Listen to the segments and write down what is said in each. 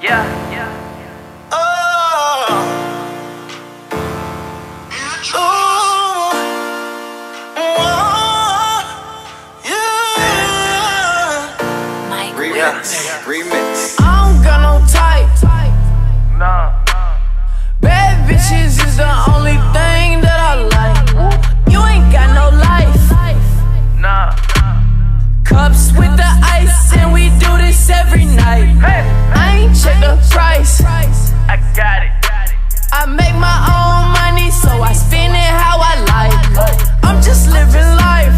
Remix. I don't got no type. Nah. Bad bitches is the only thing that I like. You ain't got no life. Nah. Cups with the ice, and we do this every night. I ain't check the price. I got it. I make my own money, so I spend it how I like. I'm just living life.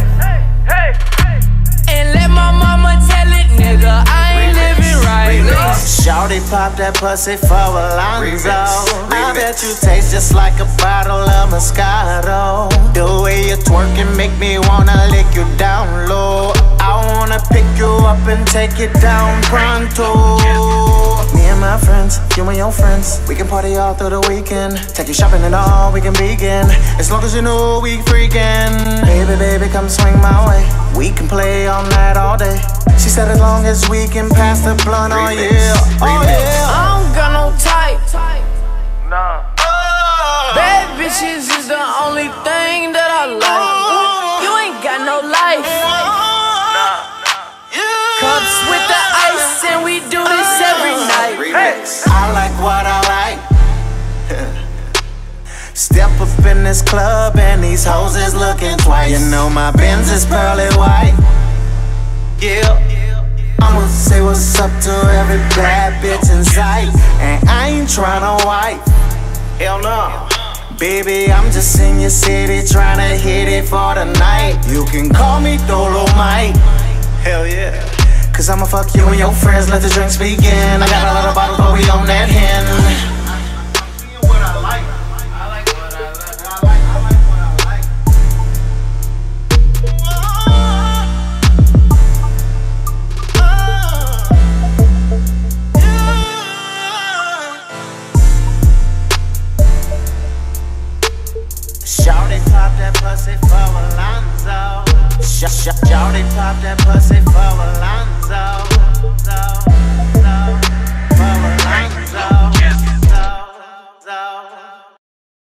And let my mama tell it, nigga, I ain't living right. Shawty pop that pussy for Alonzo. I bet you taste just like a bottle of Moscato. The way you twerking make me wanna lick you down low. I wanna pick you up and take it down pronto. Me and my friends, you and your friends, we can party all through the weekend. Take you shopping and all, we can begin. As long as you know we freaking. Baby, baby, come swing my way. We can play all night, all day. She said as long as we can pass the blunt, oh yeah, oh yeah. I don't got no type. Nah. Bad bitches is the only thing that I like. You ain't got no life. Cups with the ice, and we do this every night. I like what I like. Step up in this club and these hoes is looking twice. You know my Benz is pearly white. Yeah, I'ma say what's up to every bad bitch in sight. And I ain't tryna wipe. Hell no. Baby, I'm just in your city tryna hit it for the night. You can call me Dolomite. Hell yeah. Cause I'ma fuck you and your friends, let the drinks begin. I got a lot of bottles, but we on that hen. Shawty pop that pussy for Alonzo. Shawty pop that pussy for Alonzo.